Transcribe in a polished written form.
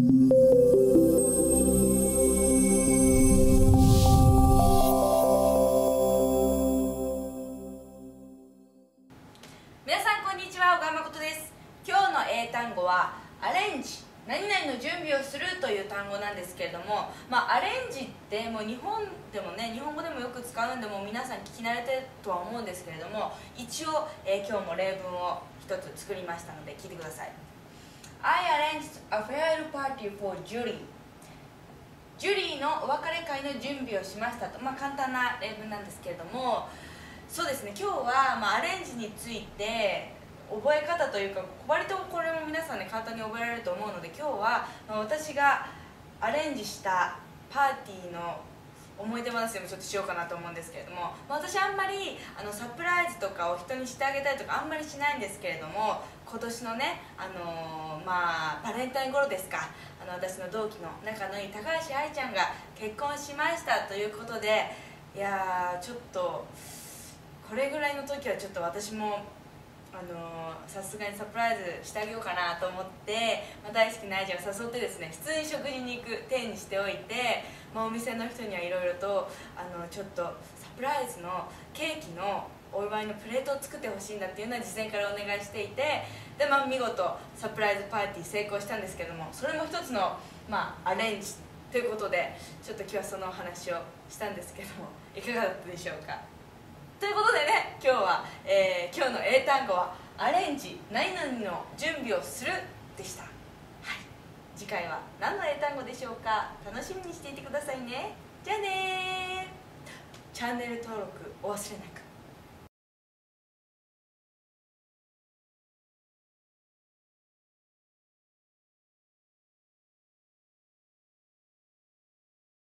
皆さんこんにちは、小川誠です。今日の英単語はアレンジ、何々の準備をするという単語なんですけれども、アレンジってもう日本でもね、日本語でもよく使うんで、もう皆さん聞き慣れてるとは思うんですけれども、一応、今日も例文を一つ作りましたので聞いてください。I arranged a farewell party for Julie。ジュリーのお別れ会の準備をしましたと、簡単な例文なんですけれども、そうですね、今日は、アレンジについて覚え方というか、割とこれも皆さんね簡単に覚えられると思うので、今日は、私がアレンジしたパーティーの思い出話でもちょっとしようかなと思うんですけれども、私あんまりサプライズとかを人にしてあげたりとかあんまりしないんですけれども、今年のね、バレンタイン頃ですか、私の同期の仲のいい高橋愛ちゃんが結婚しましたということで、いやーちょっとこれぐらいの時はちょっと私もさすがにサプライズしてあげようかなと思って、大好きな愛ちゃんを誘ってですね、普通に食事に行く体にしておいて、お店の人にはいろいろとちょっとサプライズのケーキのお祝いのプレートを作ってほしいんだっていうのは事前からお願いしていて、で、見事サプライズパーティー成功したんですけども、それも一つの、アレンジということで、ちょっと今日はそのお話をしたんですけども、いかがだったでしょうか。ということでね、今日は、今日の英単語はアレンジ、何々の準備をするでした。はい、次回は何の英単語でしょうか。楽しみにしていてくださいね。じゃあねー。チャンネル登録お忘れなく。